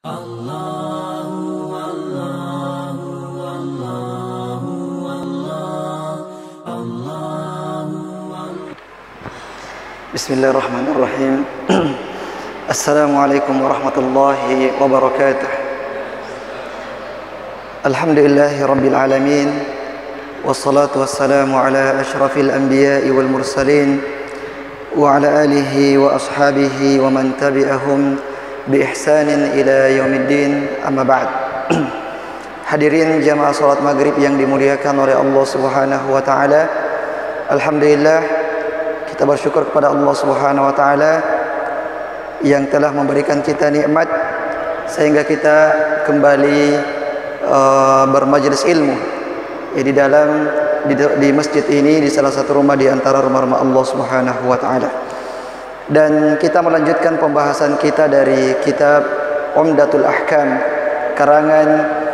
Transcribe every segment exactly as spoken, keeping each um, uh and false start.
Allahu Allahu Allahu Allah Allahu Allah. Bismillahirrahmanirrahim. Assalamualaikum warahmatullahi wabarakatuh. Alhamdulillahi rabbil alamin. Wassalatu wassalamu ala asyrafil anbiya'i wal mursalin wa ala alihi wa ashabihi wa man tabi'ahum bi ihsanin ila yaumiddin, amma ba'd. Hadirin jamaah salat maghrib yang dimuliakan oleh Allah Subhanahu wa taala. Alhamdulillah, kita bersyukur kepada Allah Subhanahu wa taala yang telah memberikan kita nikmat sehingga kita kembali uh, bermajlis ilmu ya, di dalam di, di masjid ini, di salah satu rumah di antara rumah-rumah Allah Subhanahu wa taala. Dan kita melanjutkan pembahasan kita dari kitab Umdatul Ahkam karangan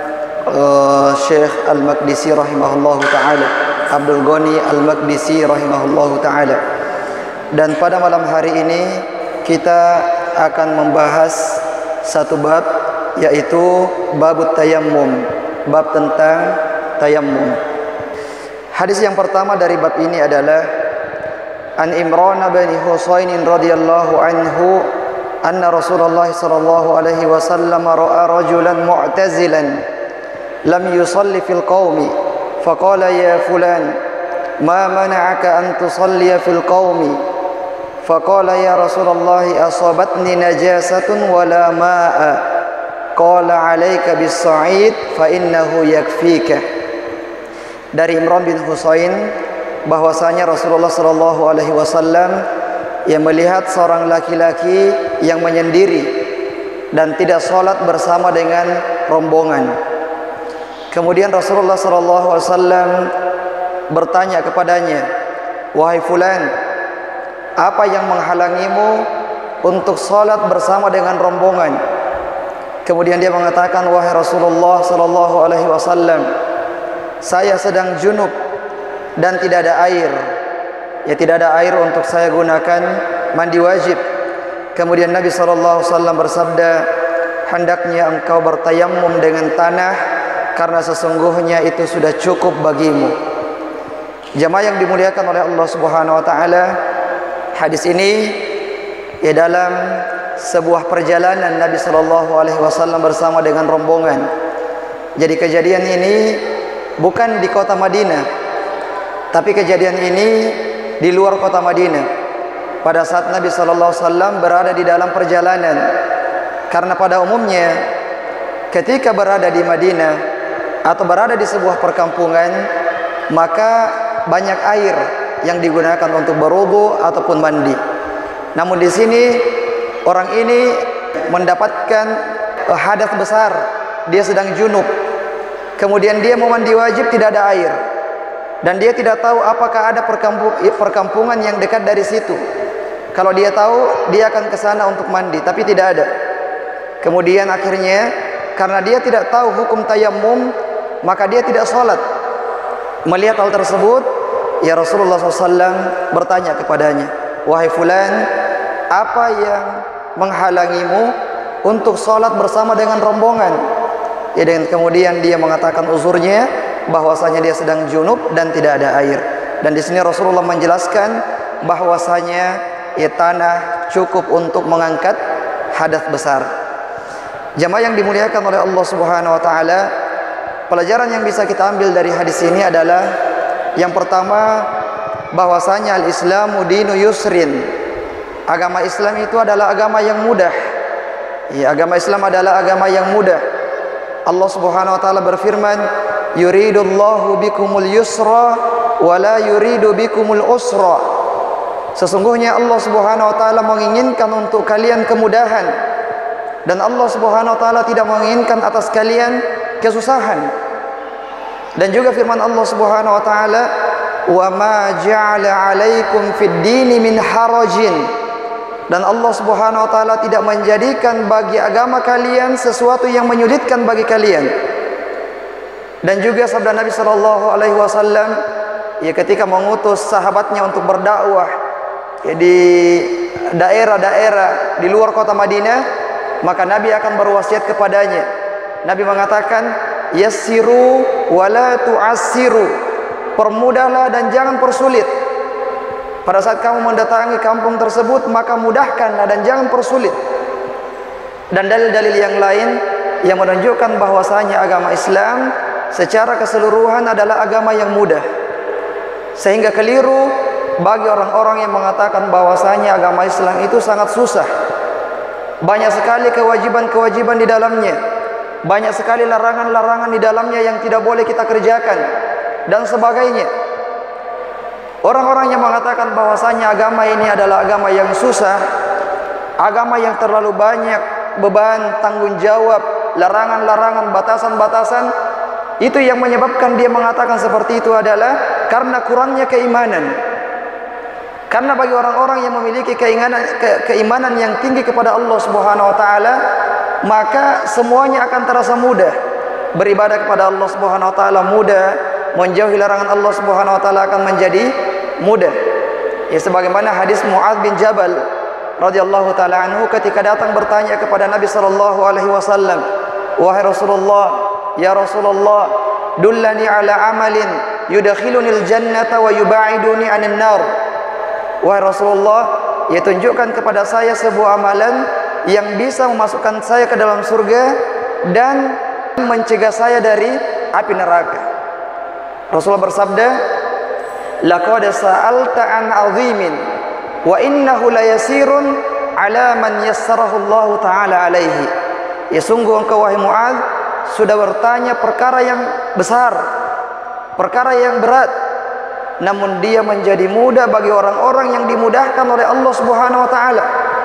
uh, Syekh Al-Maqdisi rahimahullahu taala, Abdul Ghani Al-Maqdisi rahimahullahu taala. Dan pada malam hari ini kita akan membahas satu bab, yaitu babut tayammum, bab tentang tayammum. Hadis yang pertama dari bab ini adalah An Imran bin Husain radhiyallahu anhu anna Rasulullah sallallahu alaihi wasallam ra'a rajulan mu'tazilan lam yusalli fil qaumi faqala ya fulan ma mana'aka an tusalliya fil qaumi faqala ya Rasulullah asabatni najasatun wala ma'a qala 'alaika bis sa'id fa innahu yakfika. Dari Imran bin Husain bahwasanya Rasulullah sallallahu alaihi wasallam yang melihat seorang laki-laki yang menyendiri dan tidak sholat bersama dengan rombongan. Kemudian Rasulullah sallallahu alaihi wasallam bertanya kepadanya, wahai fulan, apa yang menghalangimu untuk sholat bersama dengan rombongan? Kemudian dia mengatakan, wahai Rasulullah sallallahu alaihi wasallam, saya sedang junub dan tidak ada air, ya tidak ada air untuk saya gunakan mandi wajib. Kemudian Nabi sallallahu alaihi wasallam bersabda, hendaknya engkau bertayammum dengan tanah karena sesungguhnya itu sudah cukup bagimu. Jamaah yang dimuliakan oleh Allah Subhanahu wa taala, hadis ini ya dalam sebuah perjalanan Nabi sallallahu alaihi wasallam bersama dengan rombongan. Jadi kejadian ini bukan di kota Madinah, tapi kejadian ini di luar kota Madinah, pada saat Nabi sallallahu alaihi wasallam berada di dalam perjalanan. Karena pada umumnya ketika berada di Madinah atau berada di sebuah perkampungan, maka banyak air yang digunakan untuk berwudu ataupun mandi. Namun di sini orang ini mendapatkan hadas besar, dia sedang junub. Kemudian dia mau mandi wajib, tidak ada air. Dan dia tidak tahu apakah ada perkampungan yang dekat dari situ. Kalau dia tahu, dia akan ke sana untuk mandi, tapi tidak ada. Kemudian akhirnya karena dia tidak tahu hukum tayammum, maka dia tidak sholat. Melihat hal tersebut, ya Rasulullah shallallahu alaihi wasallam bertanya kepadanya, wahai fulan, apa yang menghalangimu untuk sholat bersama dengan rombongan? Ya, dan kemudian dia mengatakan uzurnya, bahwasanya dia sedang junub dan tidak ada air. Dan di sini Rasulullah menjelaskan bahwasanya ya, tanah cukup untuk mengangkat hadas besar. Jamaah yang dimuliakan oleh Allah Subhanahu wa taala, pelajaran yang bisa kita ambil dari hadis ini adalah yang pertama, bahwasanya al-Islamu dinu yusrin. Agama Islam itu adalah agama yang mudah. Ya, agama Islam adalah agama yang mudah. Allah Subhanahu wa taala berfirman, yuridullahu bikumul yusra wa la yuridu bikumul usra. Sesungguhnya Allah Subhanahu wa taala menginginkan untuk kalian kemudahan, dan Allah Subhanahu wa taala tidak menginginkan atas kalian kesusahan. Dan juga firman Allah Subhanahu wa taala, wa ma ja'ala 'alaikum fid dini min harajin. Dan Allah Subhanahu wa taala tidak menjadikan bagi agama kalian sesuatu yang menyulitkan bagi kalian. Dan juga sabda Nabi sallallahu alaihi wasallam ya ketika mengutus sahabatnya untuk berdakwah ya, di daerah-daerah di luar kota Madinah, maka Nabi akan berwasiat kepadanya. Nabi mengatakan, yassiru wala tu'assiru, permudahlah dan jangan persulit. Pada saat kamu mendatangi kampung tersebut, maka mudahkanlah dan jangan persulit. Dan dalil-dalil yang lain yang menunjukkan bahwasanya agama Islam secara keseluruhan adalah agama yang mudah. Sehingga keliru bagi orang-orang yang mengatakan bahwasanya agama Islam itu sangat susah. Banyak sekali kewajiban-kewajiban di dalamnya, banyak sekali larangan-larangan di dalamnya yang tidak boleh kita kerjakan dan sebagainya. Orang-orang yang mengatakan bahwasanya agama ini adalah agama yang susah, agama yang terlalu banyak beban, tanggung jawab, larangan-larangan, batasan-batasan, itu yang menyebabkan dia mengatakan seperti itu adalah karena kurangnya keimanan. Karena bagi orang-orang yang memiliki keimanan, ke, keimanan yang tinggi kepada Allah Subhanahu wa taala, maka semuanya akan terasa mudah. Beribadah kepada Allah Subhanahu wa taala mudah, menjauhi larangan Allah Subhanahu wa taala akan menjadi mudah. Ya, sebagaimana hadis Mu'adz bin Jabal radhiyallahu taala anhu ketika datang bertanya kepada Nabi sallallahu alaihi wasallam, wahai Rasulullah, ya Rasulullah, dullani ala amalin yudkhilunil jannata wa yubaiduni anin nar. Wahai Rasulullah, ya tunjukkan kepada saya sebuah amalan yang bisa memasukkan saya ke dalam surga dan mencegah saya dari api neraka. Rasulullah bersabda, laqad sa'alta an 'azimin wa innahu layasirun 'ala man yassarahu Allah taala alaihi. Ya sungguh engkau wahai Mu'adz sudah bertanya perkara yang besar, perkara yang berat, namun dia menjadi mudah bagi orang-orang yang dimudahkan oleh Allah Subhanahu wa taala.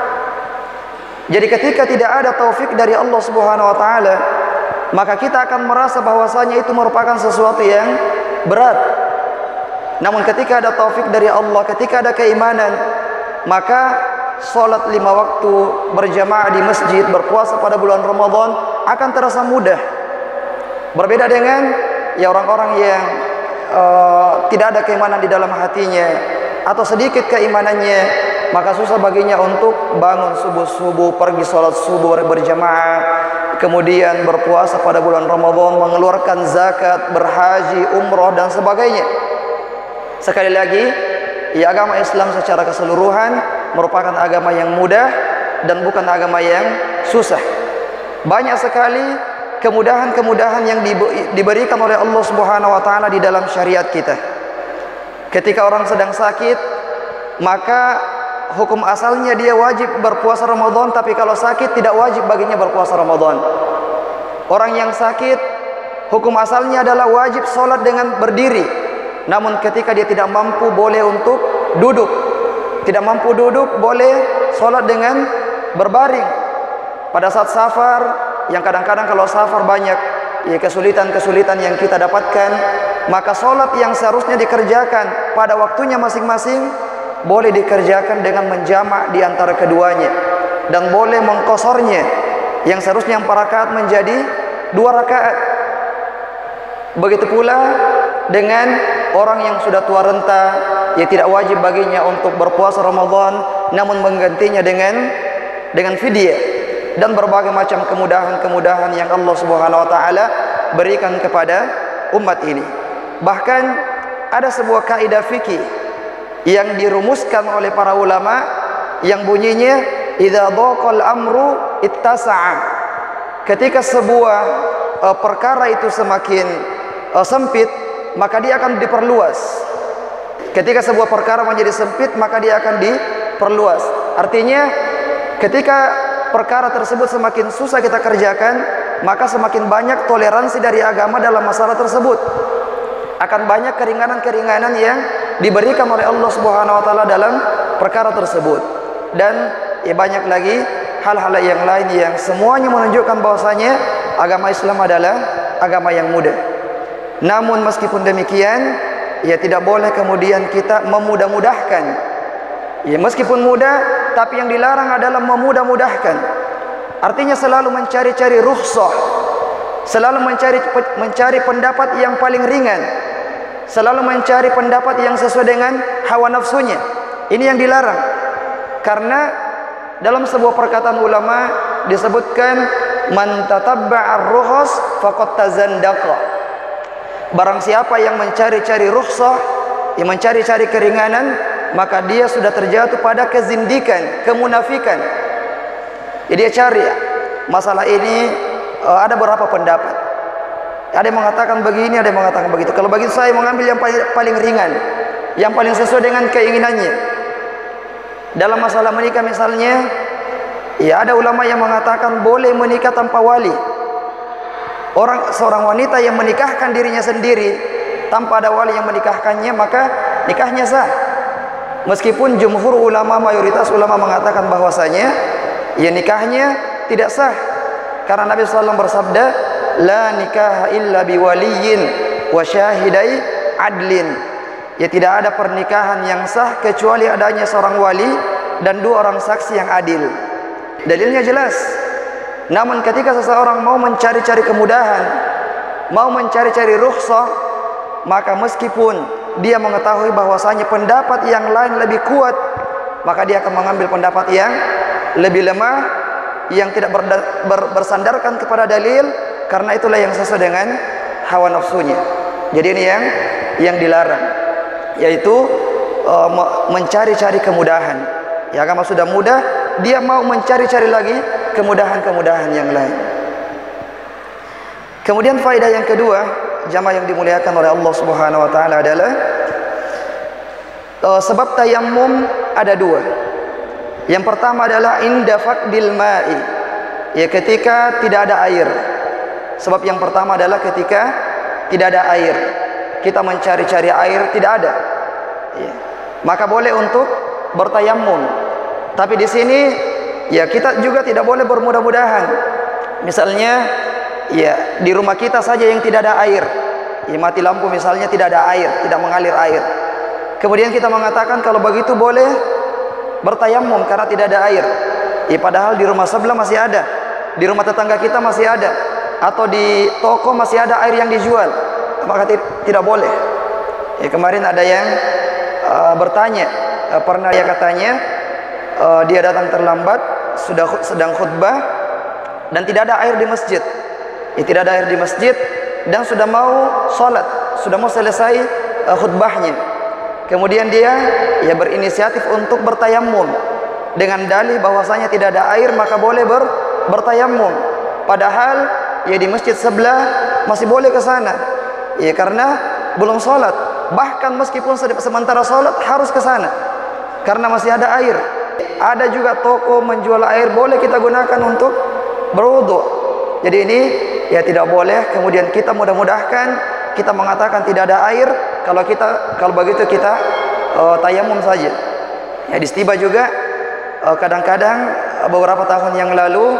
Jadi ketika tidak ada taufik dari Allah Subhanahu wa taala, maka kita akan merasa bahwasanya itu merupakan sesuatu yang berat. Namun ketika ada taufik dari Allah, ketika ada keimanan, maka salat lima waktu berjamaah di masjid, berpuasa pada bulan Ramadan akan terasa mudah. Berbeda dengan ya orang-orang yang uh, tidak ada keimanan di dalam hatinya atau sedikit keimanannya, maka susah baginya untuk bangun subuh-subuh, pergi salat subuh berjamaah, kemudian berpuasa pada bulan Ramadan, mengeluarkan zakat, berhaji, umroh dan sebagainya. Sekali lagi, ya agama Islam secara keseluruhan merupakan agama yang mudah dan bukan agama yang susah. Banyak sekali kemudahan-kemudahan yang diberikan oleh Allah Subhanahu wa taala di dalam syariat kita. Ketika orang sedang sakit, maka hukum asalnya dia wajib berpuasa Ramadan, tapi kalau sakit tidak wajib baginya berpuasa Ramadan. Orang yang sakit, hukum asalnya adalah wajib sholat dengan berdiri. Namun ketika dia tidak mampu, boleh untuk duduk. Tidak mampu duduk, boleh sholat dengan berbaring. Pada saat safar, yang kadang-kadang kalau safar banyak ya kesulitan-kesulitan yang kita dapatkan, maka sholat yang seharusnya dikerjakan pada waktunya masing-masing boleh dikerjakan dengan menjamak di antara keduanya, dan boleh mengkosornya, yang seharusnya empat rakaat menjadi dua rakaat. Begitu pula dengan orang yang sudah tua renta, ya tidak wajib baginya untuk berpuasa Ramadan, namun menggantinya dengan dengan fidyah dan berbagai macam kemudahan-kemudahan yang Allah Subhanahu wa taala berikan kepada umat ini. Bahkan ada sebuah kaidah fikih yang dirumuskan oleh para ulama yang bunyinya idza dhaqal amru ittasa'a. Ketika sebuah uh, perkara itu semakin uh, sempit, maka dia akan diperluas. Ketika sebuah perkara menjadi sempit, maka dia akan diperluas. Artinya ketika perkara tersebut semakin susah kita kerjakan, maka semakin banyak toleransi dari agama dalam masalah tersebut. Akan banyak keringanan-keringanan yang diberikan oleh Allah Subhanahu wa taala dalam perkara tersebut. Dan ya banyak lagi hal-hal yang lain yang semuanya menunjukkan bahwasanya agama Islam adalah agama yang mudah. Namun meskipun demikian, ya tidak boleh kemudian kita memudah-mudahkan. Ya meskipun mudah, tapi yang dilarang adalah memudah-mudahkan. Artinya selalu mencari-cari rukhsah, selalu mencari mencari pendapat yang paling ringan, selalu mencari pendapat yang sesuai dengan hawa nafsunya. Ini yang dilarang. Karena dalam sebuah perkataan ulama, disebutkan man tatabba'a ar-rukhas faqad tazandaqa. Barang siapa yang mencari-cari rukhsah, yang mencari-cari keringanan, maka dia sudah terjatuh pada kezindikan, kemunafikan. Jadi dia cari masalah ini, ada beberapa pendapat. Ada yang mengatakan begini, ada yang mengatakan begitu. Kalau bagi saya mengambil yang paling, paling ringan, yang paling sesuai dengan keinginannya. Dalam masalah menikah misalnya, ya ada ulama yang mengatakan boleh menikah tanpa wali. Orang seorang wanita yang menikahkan dirinya sendiri tanpa ada wali yang menikahkannya, maka nikahnya sah. Meskipun jumhur ulama, mayoritas ulama mengatakan bahwasanya ya nikahnya tidak sah, karena Nabi sallallahu alaihi wasallam bersabda, la nikaha illa biwaliyin wa syahidai adlin. Ya tidak ada pernikahan yang sah kecuali adanya seorang wali dan dua orang saksi yang adil. Dalilnya jelas. Namun ketika seseorang mau mencari-cari kemudahan, mau mencari-cari rukhsah, maka meskipun dia mengetahui bahwasanya pendapat yang lain lebih kuat, maka dia akan mengambil pendapat yang lebih lemah, yang tidak berda, ber, bersandarkan kepada dalil, karena itulah yang sesuai dengan hawa nafsunya. Jadi ini yang yang dilarang, yaitu uh, mencari-cari kemudahan. Ya, kalau sudah mudah, dia mau mencari-cari lagi kemudahan-kemudahan yang lain. Kemudian faedah yang kedua, jamaah yang dimuliakan oleh Allah Subhanahu wa taala, adalah uh, sebab tayammum ada dua. Yang pertama adalah inda faqdil ma'i, ya ketika tidak ada air. Sebab yang pertama adalah ketika tidak ada air, kita mencari-cari air, tidak ada, ya, maka boleh untuk bertayammum. Tapi di sini ya kita juga tidak boleh bermudah-mudahan. Misalnya ya di rumah kita saja yang tidak ada air, ya mati lampu misalnya, tidak ada air, tidak mengalir air. Kemudian kita mengatakan kalau begitu boleh bertayammum karena tidak ada air. Ya padahal di rumah sebelah masih ada, di rumah tetangga kita masih ada, atau di toko masih ada air yang dijual, maka tidak boleh. Ya kemarin ada yang uh, bertanya, uh, pernah dia katanya uh, dia datang terlambat, sudah sedang khutbah dan tidak ada air di masjid. Ya, tidak ada air di masjid dan sudah mau sholat, sudah mau selesai uh, khutbahnya. Kemudian dia ya berinisiatif untuk bertayammum dengan dalih bahwasanya tidak ada air, maka boleh ber, bertayammum. Padahal ya di masjid sebelah masih boleh ke sana, ya karena belum sholat. Bahkan meskipun sementara sholat harus ke sana karena masih ada air. Ada juga toko menjual air, boleh kita gunakan untuk berwudu. Jadi ini ya tidak boleh. Kemudian kita mudah-mudahkan, kita mengatakan tidak ada air, kalau kita kalau begitu kita uh, tayamum saja. Ya di Stiba juga kadang-kadang uh, beberapa tahun yang lalu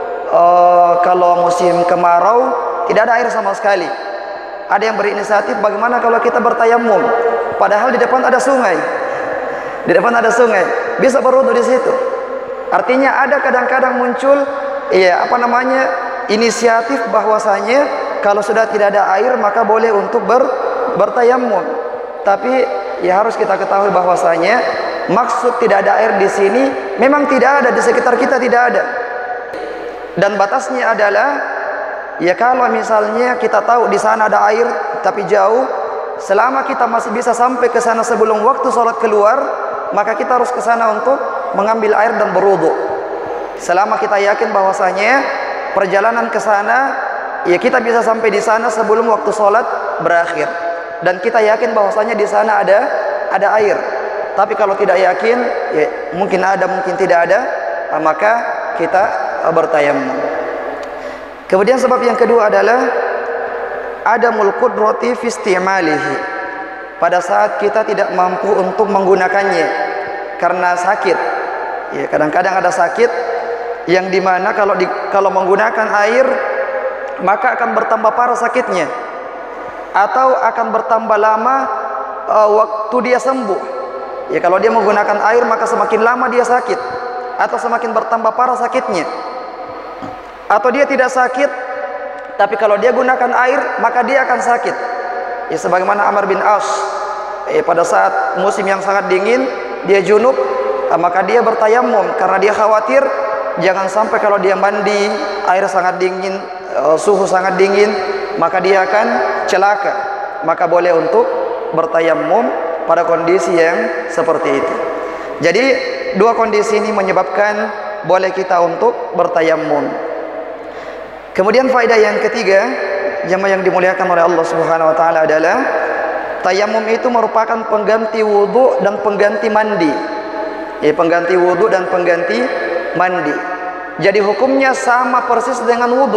uh, kalau musim kemarau tidak ada air sama sekali. Ada yang berinisiatif, bagaimana kalau kita bertayamum? Padahal di depan ada sungai, di depan ada sungai, bisa berwudu di situ. Artinya ada kadang-kadang muncul, ya apa namanya, inisiatif bahwasanya kalau sudah tidak ada air maka boleh untuk ber, bertayamum. Tapi ya harus kita ketahui bahwasanya maksud tidak ada air di sini memang tidak ada, di sekitar kita tidak ada. Dan batasnya adalah ya kalau misalnya kita tahu di sana ada air tapi jauh, selama kita masih bisa sampai ke sana sebelum waktu sholat keluar, maka kita harus ke sana untuk mengambil air dan berwudu. Selama kita yakin bahwasanya perjalanan ke sana, ya kita bisa sampai di sana sebelum waktu sholat berakhir, dan kita yakin bahwasanya di sana ada ada air. Tapi kalau tidak yakin, ya mungkin ada, mungkin tidak ada, maka kita bertayammum. Kemudian sebab yang kedua adalah adamul qudrati fi istimalihi, pada saat kita tidak mampu untuk menggunakannya karena sakit. Ya kadang-kadang ada sakit yang dimana kalau di, kalau menggunakan air maka akan bertambah parah sakitnya, atau akan bertambah lama uh, waktu dia sembuh. Ya kalau dia menggunakan air maka semakin lama dia sakit, atau semakin bertambah parah sakitnya. Atau dia tidak sakit, tapi kalau dia gunakan air maka dia akan sakit. Ya sebagaimana Amr bin As, ya, pada saat musim yang sangat dingin dia junub, maka dia bertayamum karena dia khawatir jangan sampai kalau dia mandi air sangat dingin, suhu sangat dingin, maka dia akan celaka. Maka boleh untuk bertayamum pada kondisi yang seperti itu. Jadi dua kondisi ini menyebabkan boleh kita untuk bertayamum. Kemudian faedah yang ketiga, jemaah yang dimuliakan oleh Allah Subhanahu wa taala, adalah tayamum itu merupakan pengganti wudu dan pengganti mandi. Ya, pengganti wudu dan pengganti mandi. Jadi hukumnya sama persis dengan wudu.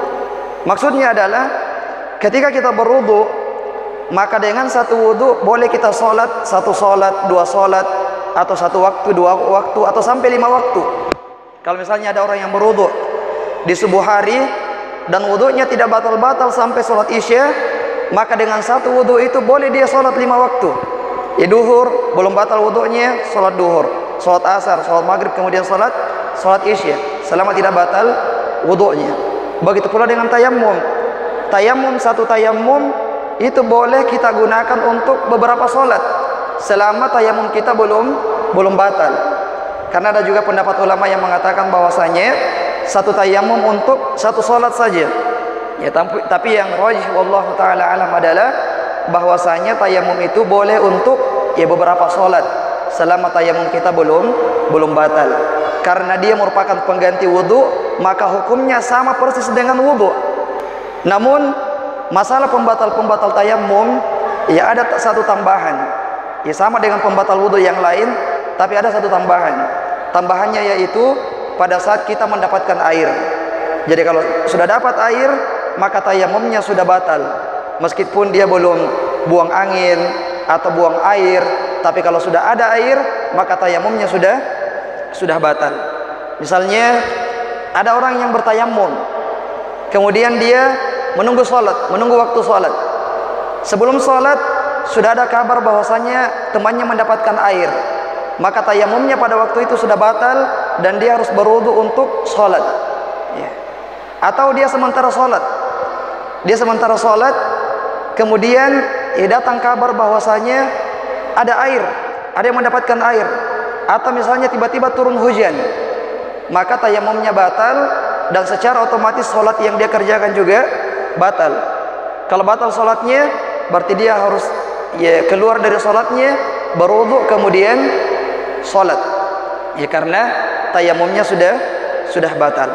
Maksudnya adalah ketika kita berwudu, maka dengan satu wudu boleh kita sholat, satu sholat, dua sholat, atau satu waktu, dua waktu, atau sampai lima waktu. Kalau misalnya ada orang yang berwudu di subuh hari dan wudunya tidak batal-batal sampai sholat isya, maka dengan satu wudu itu boleh dia sholat lima waktu. Ya, duhur belum batal wudunya, sholat duhur, sholat asar, sholat maghrib, kemudian sholat sholat isya, selama tidak batal wudunya. Begitu pula dengan tayamum. Tayamum, satu tayamum itu boleh kita gunakan untuk beberapa sholat selama tayamum kita belum belum batal. Karena ada juga pendapat ulama yang mengatakan bahwasanya satu tayamum untuk satu sholat saja. Ya, tapi, tapi yang rajih wallahu taala alam adalah bahwasanya tayamum itu boleh untuk ya beberapa sholat selama tayamum kita belum belum batal. Karena dia merupakan pengganti wudu, maka hukumnya sama persis dengan wudu. Namun masalah pembatal-pembatal tayamum, ya ada satu tambahan. Ya sama dengan pembatal wudu yang lain, tapi ada satu tambahan. Tambahannya yaitu pada saat kita mendapatkan air. Jadi kalau sudah dapat air, maka tayamumnya sudah batal. Meskipun dia belum buang angin atau buang air, tapi kalau sudah ada air, maka tayamumnya sudah sudah batal. Misalnya ada orang yang bertayamum, kemudian dia menunggu sholat, menunggu waktu sholat. Sebelum sholat sudah ada kabar bahwasanya temannya mendapatkan air, maka tayamumnya pada waktu itu sudah batal dan dia harus berwudu untuk sholat. Ya. Atau dia sementara sholat, dia sementara sholat, kemudian ya datang kabar bahwasanya ada air, ada yang mendapatkan air, atau misalnya tiba-tiba turun hujan, maka tayamumnya batal dan secara otomatis sholat yang dia kerjakan juga batal. Kalau batal sholatnya, berarti dia harus ya keluar dari sholatnya, berwudu kemudian sholat. Ya karena tayamumnya sudah sudah batal.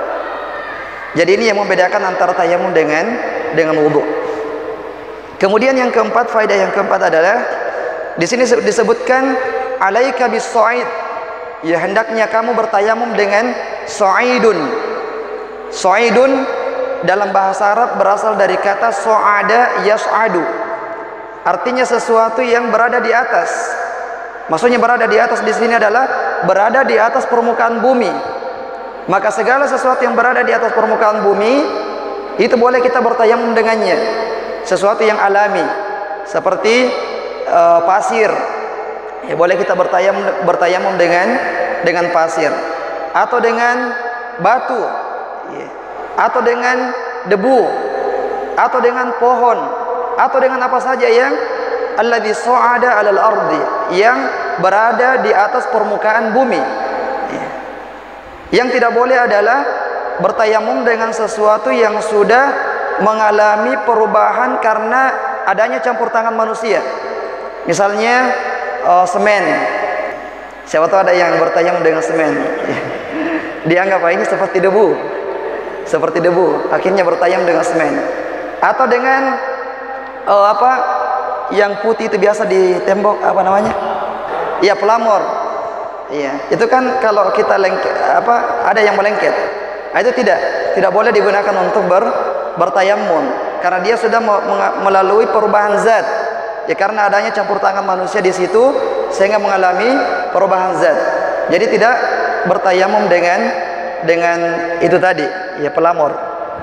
Jadi ini yang membedakan antara tayamum dengan dengan wudu. Kemudian yang keempat, faedah yang keempat adalah di sini disebutkan alaika bis-sa'id. Ya hendaknya kamu bertayamum dengan sa'idun. Sa'idun dalam bahasa Arab berasal dari kata sa'ada yas'adu. Artinya sesuatu yang berada di atas. Maksudnya berada di atas di sini adalah berada di atas permukaan bumi. Maka segala sesuatu yang berada di atas permukaan bumi itu boleh kita bertayamum dengannya. Sesuatu yang alami seperti uh, pasir, ya boleh kita bertayamum bertayamum dengan dengan pasir, atau dengan batu, ya, atau dengan debu, atau dengan pohon, atau dengan apa saja yang alladzi sa'ada 'alal ardi, yang berada di atas permukaan bumi. Ya. Yang tidak boleh adalah bertayamum dengan sesuatu yang sudah mengalami perubahan karena adanya campur tangan manusia. Misalnya uh, semen. Siapa tahu ada yang bertayamum dengan semen. Dianggap ini seperti debu. Seperti debu, akhirnya bertayamum dengan semen. Atau dengan uh, apa yang putih itu biasa di tembok, apa namanya? Iya, pelamor. Iya, itu kan kalau kita lengket, apa ada yang melengket. Nah, itu tidak tidak boleh digunakan untuk ber, bertayamum karena dia sudah melalui perubahan zat. Ya karena adanya campur tangan manusia di situ sehingga mengalami perubahan zat. Jadi tidak bertayamum dengan dengan itu tadi, ya pelamor.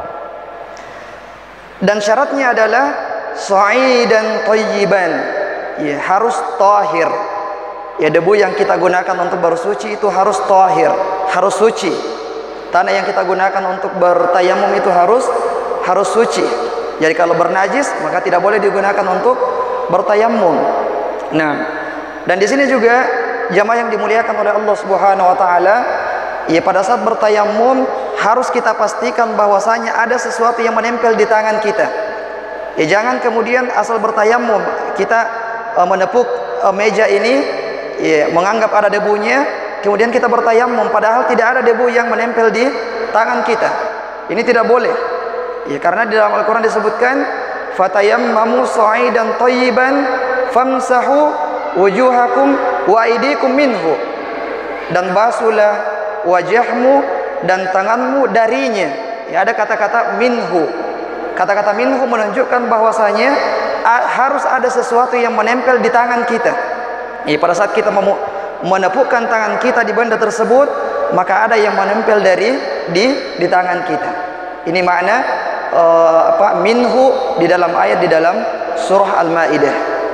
Dan syaratnya adalah sa'idan thayyiban. Ya harus tahir. Ya debu yang kita gunakan untuk bersuci itu harus tahir, harus suci. Tanah yang kita gunakan untuk bertayamum itu harus harus suci. Jadi kalau bernajis maka tidak boleh digunakan untuk bertayamum. Nah, dan di sini juga jamaah yang dimuliakan oleh Allah Subhanahu wa taala, ya pada saat bertayamum harus kita pastikan bahwasanya ada sesuatu yang menempel di tangan kita. Ya jangan kemudian asal bertayamum kita uh, menepuk uh, meja ini, ya menganggap ada debunya, kemudian kita bertayamum padahal tidak ada debu yang menempel di tangan kita. Ini tidak boleh. Ya karena di dalam Al-Qur'an disebutkan fatayammamu sa'idan thayyiban famsahu wujuhakum wa aydikum minhu, dan basuhlah wajahmu dan tanganmu darinya. Ya ada kata-kata minhu. Kata-kata minhu menunjukkan bahwasanya harus ada sesuatu yang menempel di tangan kita. Ya, pada saat kita menepukkan tangan kita di benda tersebut, maka ada yang menempel dari di di tangan kita. Ini makna uh, apa minhu di dalam ayat di dalam surah Al-Maidah.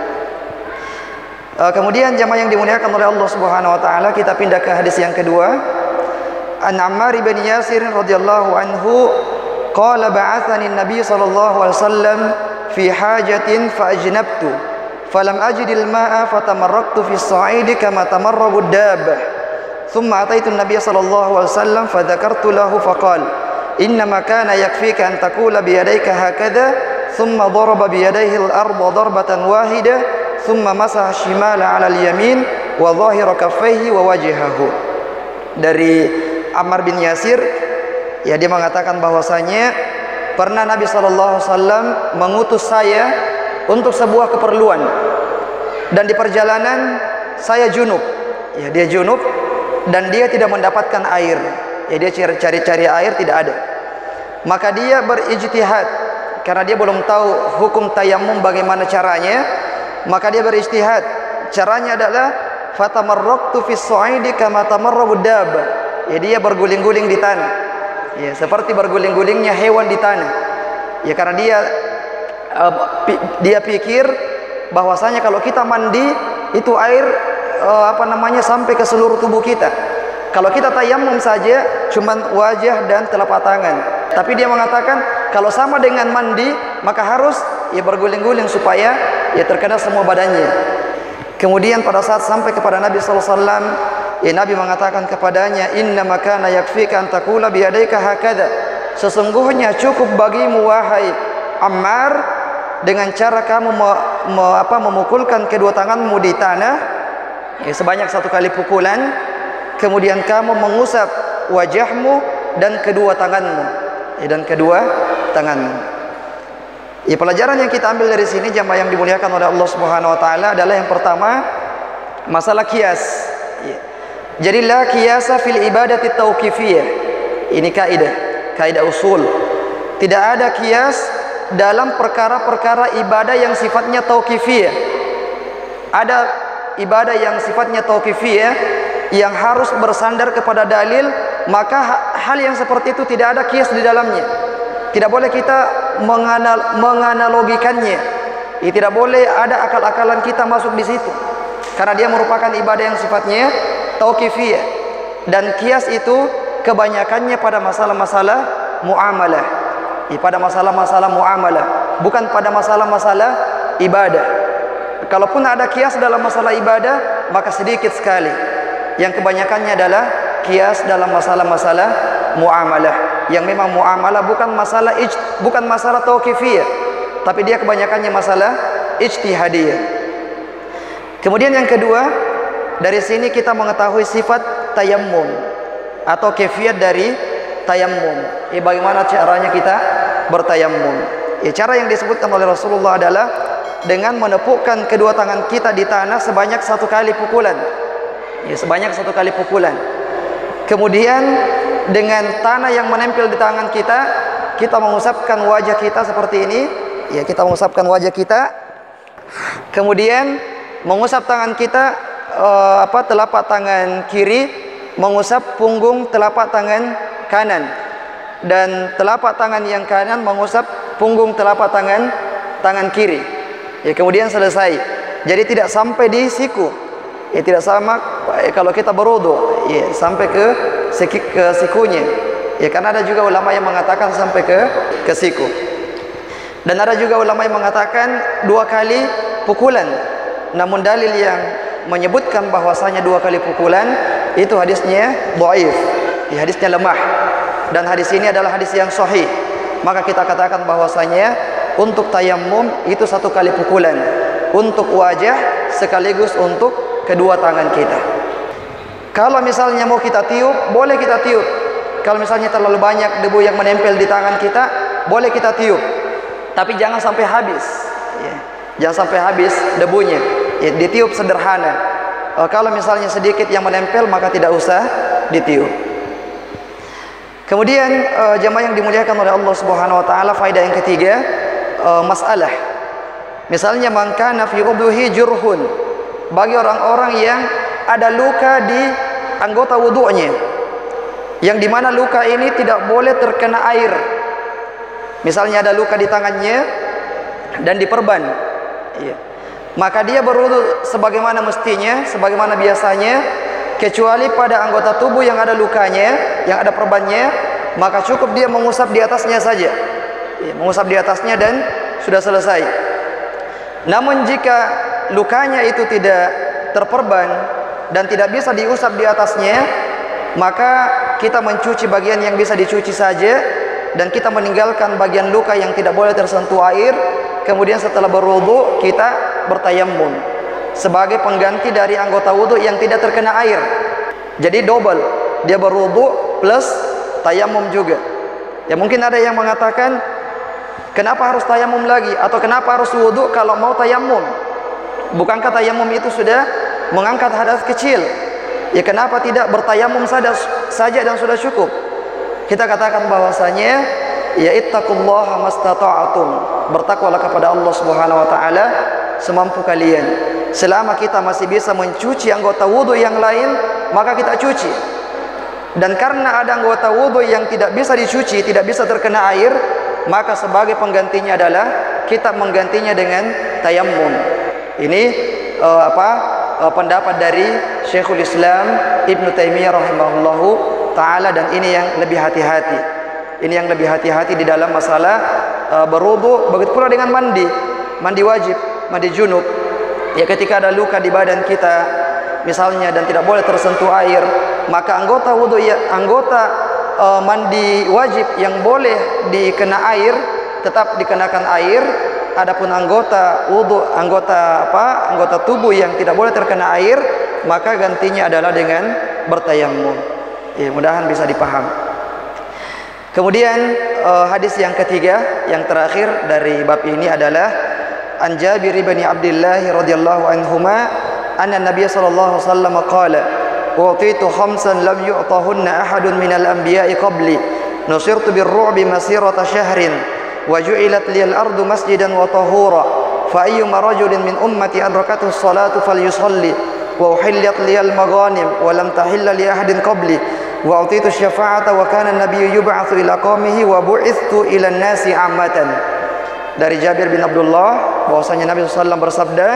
Uh, kemudian jamaah yang dimuliakan oleh Allah Subhanahu wa taala, kita pindah ke hadis yang kedua. An Ammar bin Yasir radhiyallahu anhu qala ba'athani an-nabiy sallallahu alaihi wasallam fi hajatin fa ajnabtu falam ajid al-ma'a fatamarraktu fi as-sa'idi kama tamarrabu ad-dabbah thumma ataitu an-nabiy sallallahu alaihi wasallam fa dhakartu lahu faqala innama kana yakfika an taqula bi yadayka hakadha thumma daraba bi yadayhi al-ardha darbatan wahida thumma masaha shimala 'ala al-yamin wa dhahira kaffayhi wa wajhahu. Dari Ammar bin Yasir, ya dia mengatakan bahwasanya pernah Nabi sallallahu alaihi wasallam mengutus saya untuk sebuah keperluan, dan di perjalanan saya junub. Ya dia junub dan dia tidak mendapatkan air. Ya dia cari-cari air tidak ada. Maka dia berijtihad karena dia belum tahu hukum tayamum bagaimana caranya. Maka dia berijtihad. Caranya adalah fatamarraktu fis su'idi kama tamarrabu dabbah. Ya dia berguling-guling di tanah. Ya seperti berguling-gulingnya hewan di tanah. Ya karena dia uh, pi, dia pikir bahwasanya kalau kita mandi itu air uh, apa namanya sampai ke seluruh tubuh kita. Kalau kita tayamum saja cuman wajah dan telapak tangan. Tapi dia mengatakan kalau sama dengan mandi maka harus ya berguling-guling supaya ya terkena semua badannya. Kemudian pada saat sampai kepada Nabi sallallahu alaihi wasallam, ya Nabi mengatakan kepadanya, innama kana yakfika an taqula bi yadayka hakadha. Sesungguhnya cukup bagimu wahai Ammar dengan cara kamu me, me, apa, memukulkan kedua tanganmu di tanah ya, sebanyak satu kali pukulan, kemudian kamu mengusap wajahmu dan kedua tanganmu ya, dan kedua tanganmu. Ya pelajaran yang kita ambil dari sini jamaah yang dimuliakan oleh Allah Subhanahu wa taala adalah yang pertama masalah kias. Ya. Jadi la qiyasa fil ibadati tauqifiyah. Ini kaidah, kaidah usul. Tidak ada qiyas dalam perkara-perkara ibadah yang sifatnya tauqifiyah. Ada ibadah yang sifatnya tauqifiyah yang harus bersandar kepada dalil, maka hal yang seperti itu tidak ada qiyas di dalamnya. Tidak boleh kita menganal menganalogikannya. Ya, tidak boleh ada akal-akalan kita masuk di situ. Karena dia merupakan ibadah yang sifatnya tauqifiyah, dan kias itu kebanyakannya pada masalah-masalah muamalah. Ya, pada masalah-masalah muamalah, bukan pada masalah-masalah ibadah. Kalaupun ada kias dalam masalah ibadah, maka sedikit sekali. Yang kebanyakannya adalah kias dalam masalah-masalah muamalah, yang memang muamalah bukan masalah ij, bukan masalah tauqifiyah, tapi dia kebanyakannya masalah ijtihadiyah. Kemudian yang kedua, dari sini kita mengetahui sifat tayammum atau kefiat dari tayammum. Ya, bagaimana caranya kita bertayammum? Ya, cara yang disebutkan oleh Rasulullah adalah dengan menepukkan kedua tangan kita di tanah sebanyak satu kali pukulan. Ya, sebanyak satu kali pukulan. Kemudian dengan tanah yang menempel di tangan kita, kita mengusapkan wajah kita seperti ini. Ya, kita mengusapkan wajah kita. Kemudian mengusap tangan kita, uh, apa telapak tangan kiri mengusap punggung telapak tangan kanan, dan telapak tangan yang kanan mengusap punggung telapak tangan tangan kiri. Ya, kemudian selesai. Jadi tidak sampai di siku. Ya, tidak sama eh, kalau kita berwudu, ya, sampai ke siki, ke sikunya. Ya, karena ada juga ulama yang mengatakan sampai ke ke siku. Dan ada juga ulama yang mengatakan dua kali pukulan. Namun dalil yang menyebutkan bahwasanya dua kali pukulan itu hadisnya dhaif. Ya, hadisnya lemah dan hadis ini adalah hadis yang sahih. Maka kita katakan bahwasanya untuk tayammum itu satu kali pukulan, untuk wajah sekaligus untuk kedua tangan kita. Kalau misalnya mau kita tiup, boleh kita tiup. Kalau misalnya terlalu banyak debu yang menempel di tangan kita, boleh kita tiup. Tapi jangan sampai habis. Ya. Jangan sampai habis debunya. Ya, ditiup sederhana. E, kalau misalnya sedikit yang menempel, maka tidak usah ditiup. Kemudian e, jamaah yang dimuliakan oleh Allah Subhanahu Wa Taala, faedah yang ketiga, e, masalah. Misalnya man kana fi udhuhi jurhun, bagi orang-orang yang ada luka di anggota wudu'nya, yang dimana luka ini tidak boleh terkena air. Misalnya ada luka di tangannya dan diperban, ya. Maka dia berwudu sebagaimana mestinya, sebagaimana biasanya, kecuali pada anggota tubuh yang ada lukanya, yang ada perbannya, maka cukup dia mengusap di atasnya saja, ya, mengusap di atasnya dan sudah selesai. Namun jika lukanya itu tidak terperban dan tidak bisa diusap di atasnya, maka kita mencuci bagian yang bisa dicuci saja, dan kita meninggalkan bagian luka yang tidak boleh tersentuh air. Kemudian setelah berwudu kita bertayammum sebagai pengganti dari anggota wudu yang tidak terkena air. Jadi double, dia berwudu plus tayammum juga. Ya, mungkin ada yang mengatakan, kenapa harus tayammum lagi, atau kenapa harus wudu kalau mau tayammum? Bukankah tayammum itu sudah mengangkat hadas kecil? Ya, kenapa tidak bertayamum saja saja dan sudah cukup? Kita katakan bahwasanya, ya ittaqullaha mastata'tum, bertakwalah kepada Allah Subhanahu wa taala semampu kalian. Selama kita masih bisa mencuci anggota wudu yang lain, maka kita cuci. Dan karena ada anggota wudu yang tidak bisa dicuci, tidak bisa terkena air, maka sebagai penggantinya adalah kita menggantinya dengan tayammum. Ini uh, apa uh, pendapat dari Syekhul Islam Ibnu Taimiyah rahimahullahu taala, dan ini yang lebih hati-hati. Ini yang lebih hati-hati di dalam masalah uh, berwudu. Begitu pula dengan mandi, mandi wajib, mandi junub. Ya, ketika ada luka di badan kita misalnya dan tidak boleh tersentuh air, maka anggota wudu ya, anggota uh, mandi wajib yang boleh dikena air tetap dikenakan air. Adapun anggota wudu, anggota apa? Anggota tubuh yang tidak boleh terkena air, maka gantinya adalah dengan bertayammum. Ya, mudahan bisa dipaham. Kemudian uh, hadis yang ketiga, yang terakhir dari bab ini adalah an Jabir bin Abdullah radhiyallahu anhuma anna Nabiy sallallahu alaihi wasallam qala utitu khamsan lam yu'tahunna ahadun minal anbiya'i qabli nusirtu birru'bi masirata syahrin wa ju'ilat liyal ardu masjidan wa tahura fa ayyuma rajulin min ummati adrakathu as-salatu falyusalli wa uhillat liyal maghanim wa lam tahilla li ahadin qabli wa utitu syafa'ata wa kana an-nabiyyu yub'atsu ila qaumihi wa bu'ithtu ila an-nasi 'ammatan. Dari Jabir bin Abdullah bahwasanya Nabi sallallahu alaihi wasallam bersabda,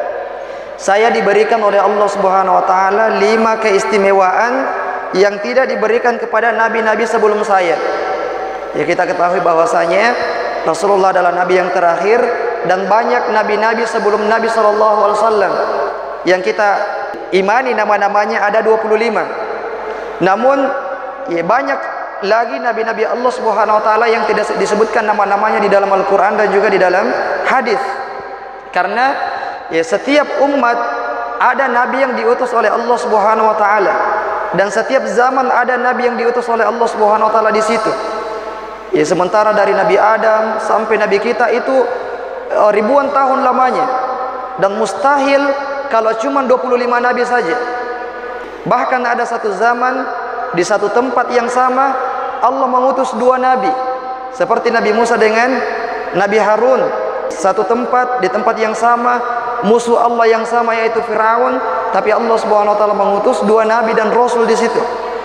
saya diberikan oleh Allah Subhanahu wa taala lima keistimewaan yang tidak diberikan kepada nabi-nabi sebelum saya. Ya, kita ketahui bahwasanya Rasulullah adalah nabi yang terakhir, dan banyak nabi-nabi sebelum Nabi sallallahu alaihi wasallam yang kita imani nama-namanya ada dua puluh lima. Namun ya, banyak lagi nabi-nabi Allah Subhanahu wa taala yang tidak disebutkan nama-namanya di dalam Al-Qur'an dan juga di dalam hadis. Karena ya, setiap umat ada nabi yang diutus oleh Allah Subhanahu wa taala, dan setiap zaman ada nabi yang diutus oleh Allah Subhanahu wa taala di situ. Ya, sementara dari Nabi Adam sampai nabi kita itu uh, ribuan tahun lamanya, dan mustahil kalau cuma dua puluh lima nabi saja. Bahkan ada satu zaman di satu tempat yang sama Allah mengutus dua nabi, seperti Nabi Musa dengan Nabi Harun. Satu tempat, di tempat yang sama, musuh Allah yang sama yaitu Firaun, tapi Allah Subhanahu wa taala mengutus dua nabi dan rasul di situ.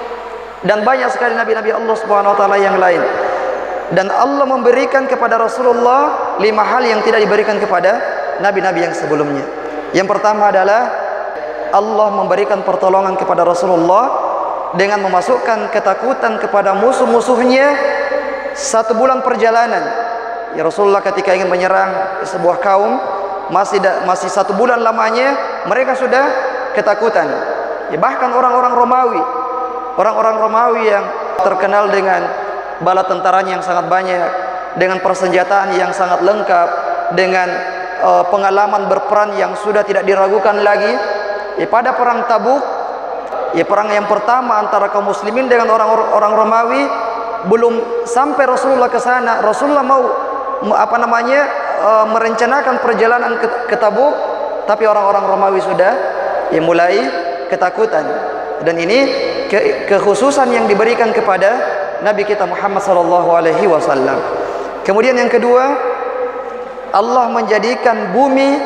Dan banyak sekali nabi-nabi Allah Subhanahu wa taala yang lain. Dan Allah memberikan kepada Rasulullah lima hal yang tidak diberikan kepada nabi-nabi yang sebelumnya. Yang pertama adalah Allah memberikan pertolongan kepada Rasulullah dengan memasukkan ketakutan kepada musuh-musuhnya satu bulan perjalanan. Ya, Rasulullah ketika ingin menyerang sebuah kaum, masih da, masih satu bulan lamanya mereka sudah ketakutan. Ya, bahkan orang-orang Romawi Orang-orang Romawi yang terkenal dengan bala tentaranya yang sangat banyak, dengan persenjataan yang sangat lengkap, dengan uh, pengalaman berperang yang sudah tidak diragukan lagi. Ya, pada perang Tabuk, ya perang yang pertama antara kaum muslimin dengan orang-orang Romawi, belum sampai Rasulullah ke sana, Rasulullah mau apa namanya uh, merencanakan perjalanan ke, ke Tabuk, tapi orang-orang Romawi sudah ya mulai ketakutan. Dan ini ke, kekhususan yang diberikan kepada Nabi kita Muhammad sallallahu alaihi wasallam. Kemudian yang kedua, Allah menjadikan bumi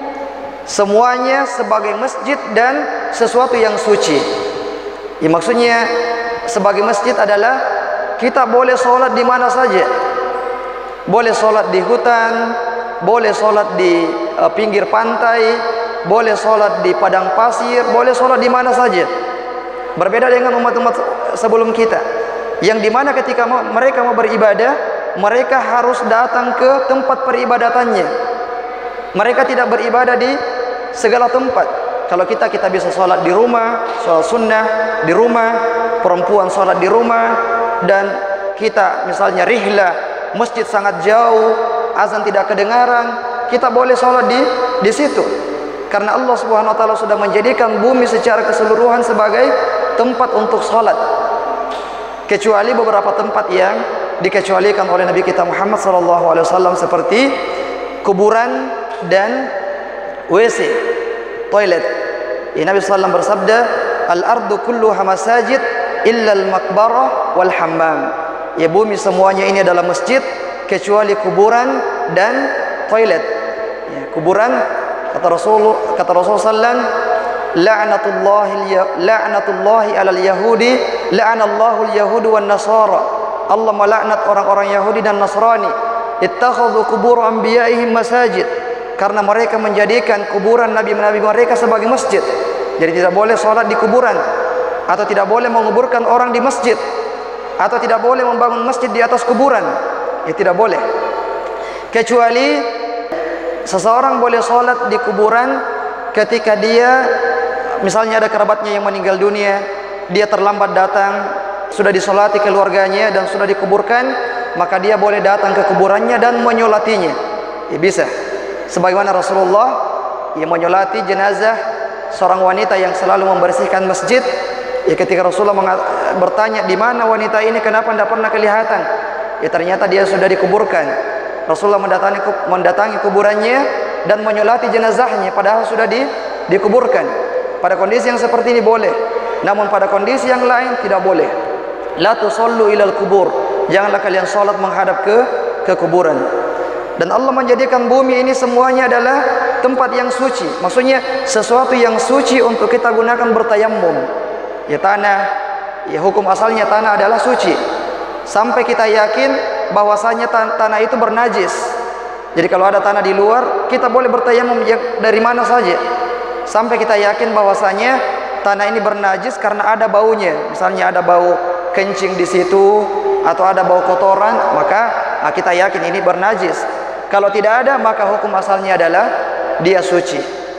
semuanya sebagai masjid dan sesuatu yang suci. Ya, maksudnya sebagai masjid adalah kita boleh sholat di mana saja. Boleh sholat di hutan, boleh sholat di uh, pinggir pantai, boleh sholat di padang pasir, boleh sholat di mana saja. Berbeda dengan umat-umat sebelum kita, yang dimana ketika mereka mau beribadah, mereka harus datang ke tempat peribadatannya. Mereka tidak beribadah di segala tempat. Kalau kita, kita bisa sholat di rumah, sholat sunnah di rumah, perempuan sholat di rumah, dan kita misalnya rihlah, masjid sangat jauh, azan tidak kedengaran, kita boleh sholat di di situ. Karena Allah Subhanahu wa taala sudah menjadikan bumi secara keseluruhan sebagai tempat untuk sholat. Kecuali beberapa tempat yang dikecualikan oleh Nabi kita Muhammad sallallahu alaihi wasallam, seperti kuburan dan W C, toilet. Ya, Nabi sallallahu alaihi wasallam bersabda, "Al-ardu kulluha masajid illa al-maqbarah wal hammam." Ya, bumi semuanya ini adalah masjid kecuali kuburan dan toilet. Ya, kuburan, kata Rasul kata Rasulullah sallallahu alaihi wasallam, la'natullahi la'natullahi 'alal yahudi la'anallahu al-yahud wan nasara. Allah melaknat orang-orang Yahudi dan Nasrani, ittakhadhu qubur anbiya'ihim masajid, karena mereka menjadikan kuburan nabi-nabi mereka sebagai masjid. Jadi tidak boleh sholat di kuburan, atau tidak boleh menguburkan orang di masjid, atau tidak boleh membangun masjid di atas kuburan. Ya, tidak boleh. Kecuali seseorang boleh sholat di kuburan ketika dia misalnya ada kerabatnya yang meninggal dunia, dia terlambat datang, sudah disolati keluarganya dan sudah dikuburkan, maka dia boleh datang ke kuburannya dan menyolatinya. Ya, bisa. Sebagaimana Rasulullah yang menyolati jenazah seorang wanita yang selalu membersihkan masjid. Ya, ketika Rasulullah bertanya, di mana wanita ini, kenapa tidak pernah kelihatan? Ya, ternyata dia sudah dikuburkan. Rasulullah mendatangi, mendatangi kuburannya dan menyolati jenazahnya, padahal sudah di, dikuburkan. Pada kondisi yang seperti ini boleh, namun pada kondisi yang lain tidak boleh. La tusallu ilal kubur, janganlah kalian sholat menghadap ke ke kuburan. Dan Allah menjadikan bumi ini semuanya adalah tempat yang suci. Maksudnya sesuatu yang suci untuk kita gunakan bertayammum. Ya, tanah, ya hukum asalnya tanah adalah suci, sampai kita yakin bahwasanya tan tanah itu bernajis. Jadi kalau ada tanah di luar, kita boleh bertayammum dari mana saja, sampai kita yakin bahwasanya tanah ini bernajis karena ada baunya. Misalnya ada bau kencing di situ, atau ada bau kotoran, maka nah, kita yakin ini bernajis. Kalau tidak ada, maka hukum asalnya adalah dia suci.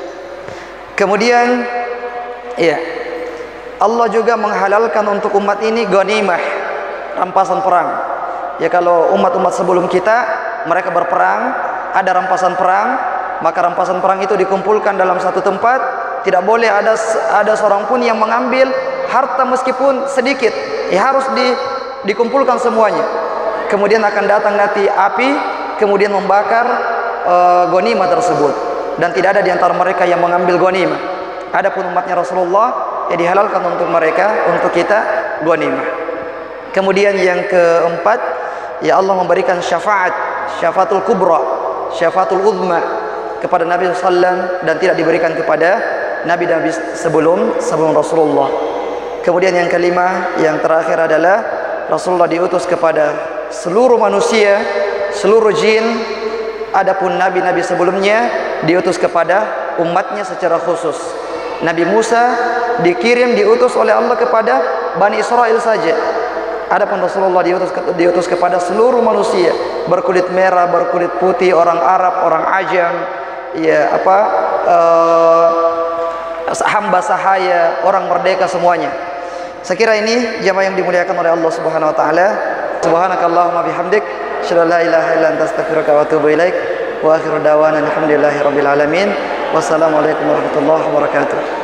Kemudian, ya, Allah juga menghalalkan untuk umat ini ghanimah, rampasan perang. Ya, kalau umat-umat sebelum kita, mereka berperang, ada rampasan perang, maka rampasan perang itu dikumpulkan dalam satu tempat. Tidak boleh ada ada seorang pun yang mengambil harta meskipun sedikit. Ya, harus di, dikumpulkan semuanya. Kemudian akan datang nanti api, kemudian membakar uh, ghanimah tersebut, dan tidak ada di antara mereka yang mengambil ghanimah. Adapun umatnya Rasulullah, ya dihalalkan untuk mereka, untuk kita ghanimah. Kemudian yang keempat, ya Allah memberikan syafaat, syafaatul kubra, syafaatul uzma kepada Nabi sallallahu alaihi wasallam, dan tidak diberikan kepada nabi-nabi sebelum sebelum Rasulullah. Kemudian yang kelima, yang terakhir adalah Rasulullah diutus kepada seluruh manusia, seluruh jin. Adapun nabi-nabi sebelumnya diutus kepada umatnya secara khusus. Nabi Musa dikirim, diutus oleh Allah kepada Bani Israel saja. Adapun Rasulullah diutus diutus kepada seluruh manusia, berkulit merah, berkulit putih, orang Arab, orang Ajam, ya apa uh, hamba sahaya, orang merdeka, semuanya. Saya kira ini jamaah yang dimuliakan oleh Allah Subhanahu wa taala. Subhanakallahumma bihamdik, asyhadu an la ilaha illa anta astaghfiruka wa atubu ilaik. Wa akhiru da'wana alhamdulillahi rabbil alamin. Wassalamualaikum warahmatullahi wabarakatuh.